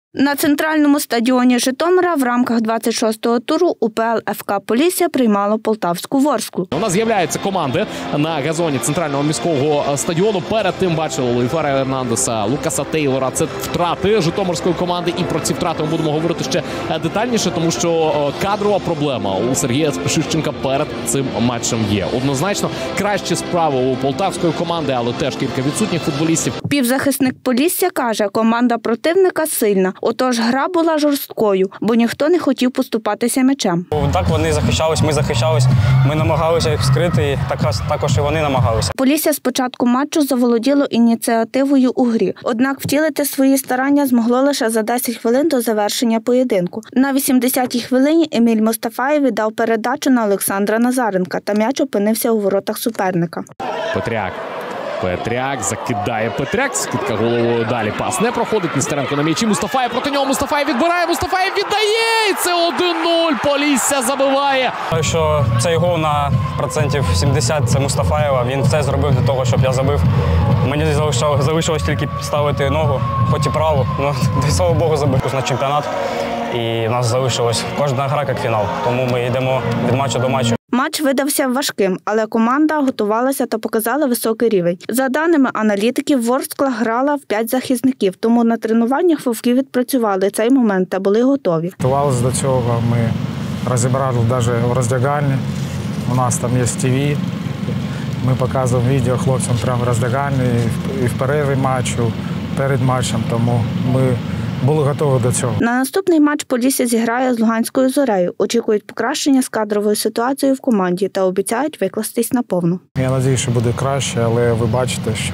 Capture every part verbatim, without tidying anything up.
На центральному стадіоні Житомира в рамках двадцять шостого туру УПЛ ФК «Полісся» приймало полтавську «Ворсклу». У нас з'являються команди на газоні центрального міського стадіону. Перед тим бачили Луїфера Ернандеса, Лукаса Тейлора. Це втрати житомирської команди. І про ці втрати ми будемо говорити ще детальніше, тому що кадрова проблема у Сергія Спішищенка перед цим матчем є. Однозначно, кращі справи у полтавської команди, але теж кілька відсутніх футболістів. Півзахисник «Полісся» каже, команда противника сильна. Отож, гра була жорсткою, бо ніхто не хотів поступатися м'ячем. Так вони захищались, ми захищались, ми намагалися їх скрити, і також і вони намагалися. «Полісся» з початку матчу заволоділо ініціативою у грі. Однак втілити свої старання змогло лише за десять хвилин до завершення поєдинку. На вісімдесятій хвилині Еміль Мустафаєв віддав передачу на Олександра Назаренка, та м'яч опинився у воротах суперника. Петряк. Петряк закидає Петряк, скидка головою далі. Пас не проходить, Нестеренко на м'ячі. Мустафаєв проти нього, Мустафаєв відбирає, Мустафаєв віддає! І це один нуль, Полісся забиває. Що цей гол на процентів сімдесят це Мустафаєва, він все зробив для того, щоб я забив. Мені залишилось, залишилось тільки ставити ногу, хоч і праву, але, слава Богу, забив на чемпіонат. І в нас залишилось кожна гра як фінал, тому ми йдемо від матчу до матчу. Матч видався важким, але команда готувалася та показала високий рівень. За даними аналітиків, «Ворскла» грала в п'ять захисників, тому на тренуваннях вовки відпрацювали цей момент та були готові. Готувалися до цього, ми розібрали навіть в роздягальні. У нас там є ті ві, ми показуємо відео хлопцям прямо в роздягальні, і в перерві матчу, перед матчем, тому ми були готові до цього. На наступний матч «Полісся» зіграє з Луганською «Зорею». Очікують покращення з кадровою ситуацією в команді та обіцяють викластись наповну. Я сподіваюся, що буде краще, але ви бачите, що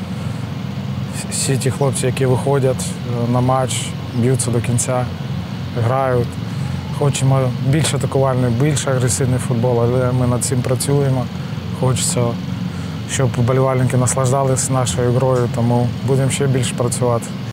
всі ті хлопці, які виходять на матч, б'ються до кінця, грають. Хочемо більш атакувальний, більш агресивний футбол, але ми над цим працюємо. Хочеться, щоб вболівальники наслаждалися нашою грою, тому будемо ще більше працювати.